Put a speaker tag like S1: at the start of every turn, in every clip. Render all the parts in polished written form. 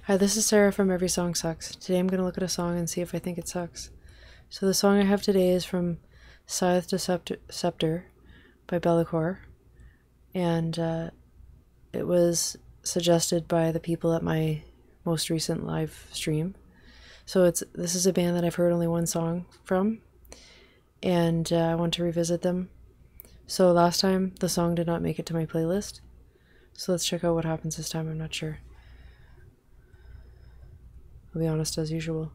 S1: Hi, this is Sarah from Every Song Sucks. Today I'm going to look at a song and see if I think it sucks. So the song I have today is from Scythe to Sceptre by Bellacore, and it was suggested by the people at my most recent live stream. So this is a band that I've heard only one song from, and I want to revisit them. So last time the song did not make it to my playlist, so let's check out what happens this time. I'm not sure. I'll be honest as usual.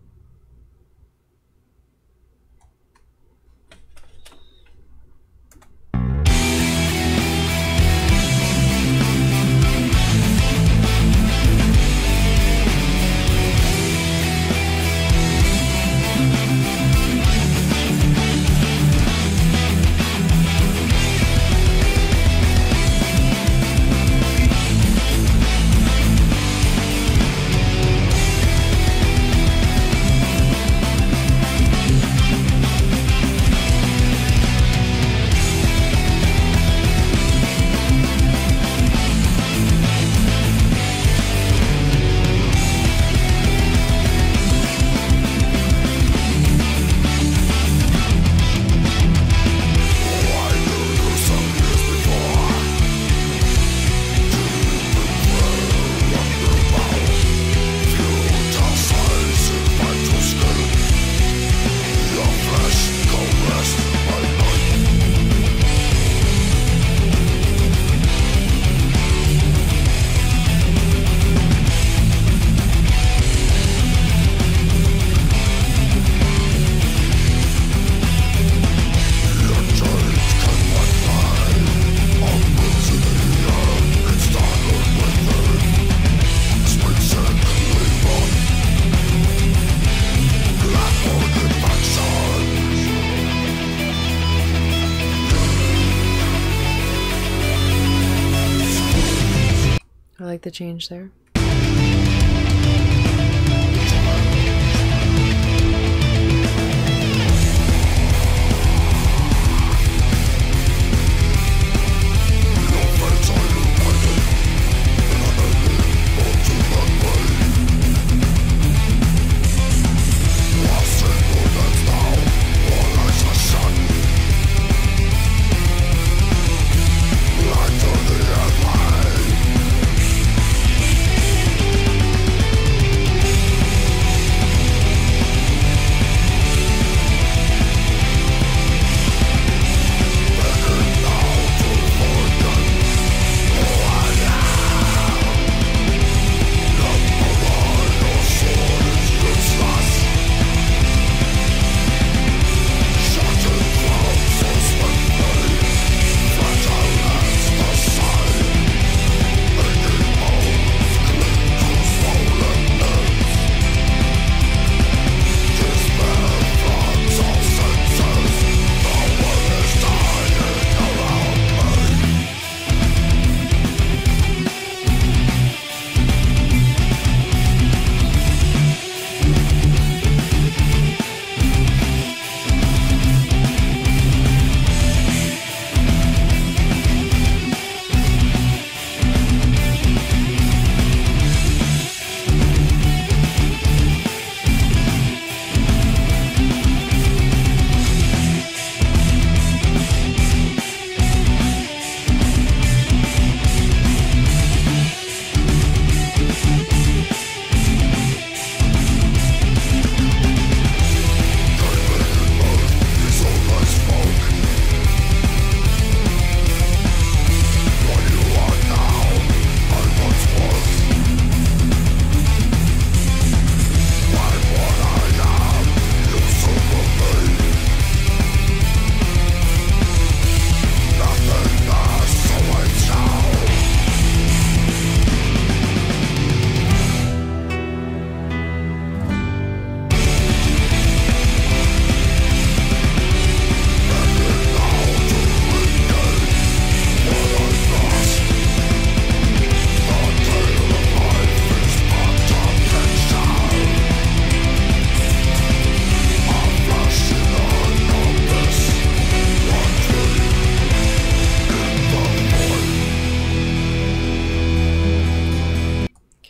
S1: I like the change there.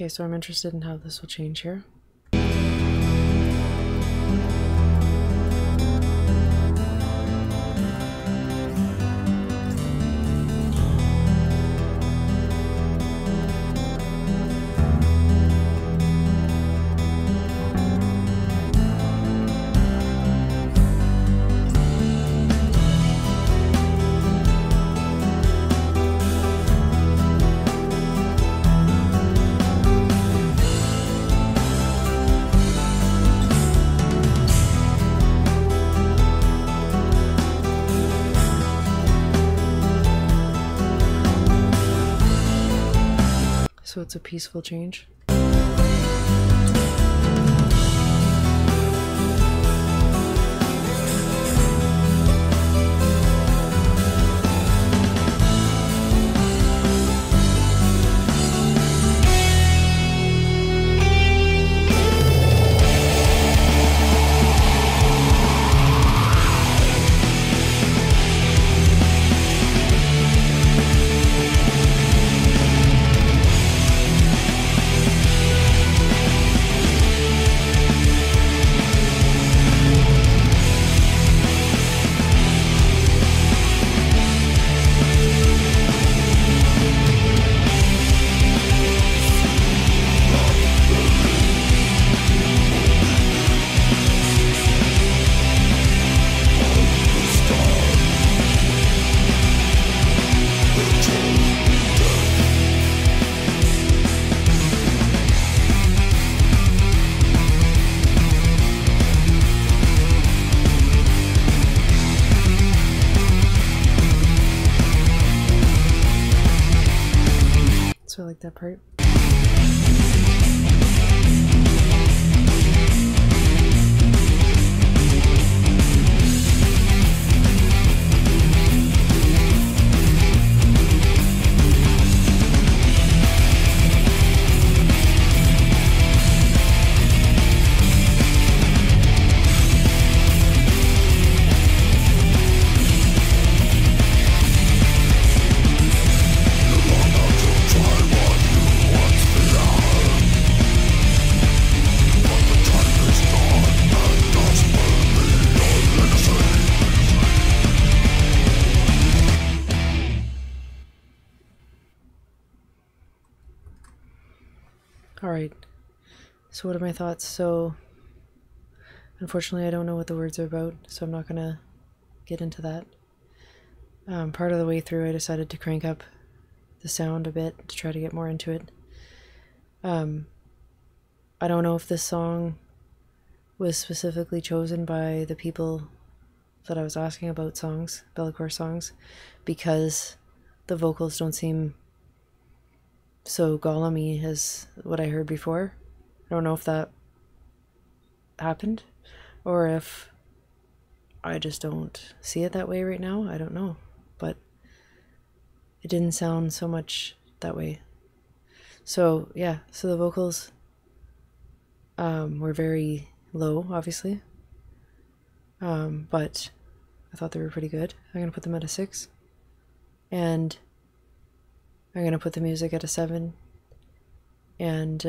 S1: Okay, so I'm interested in how this will change here. So it's a peaceful change. So I like that part. Alright, so what are my thoughts? So, unfortunately I don't know what the words are about, so I'm not gonna get into that. Part of the way through I decided to crank up the sound a bit to try to get more into it. I don't know if this song was specifically chosen by the people that I was asking about songs, Bellicor songs, because the vocals don't seem so golem-y as what I heard before. I don't know if that happened or if I just don't see it that way right now. I don't know, but it didn't sound so much that way. So yeah, so the vocals were very low, obviously, but I thought they were pretty good. I'm gonna put them at a 6, and I'm gonna put the music at a 7, and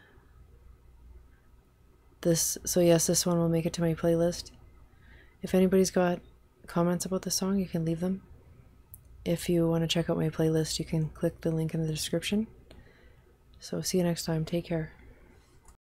S1: this one will make it to my playlist. If anybody's got comments about the song, you can leave them. If you want to check out my playlist, you can click the link in the description. So see you next time. Take care.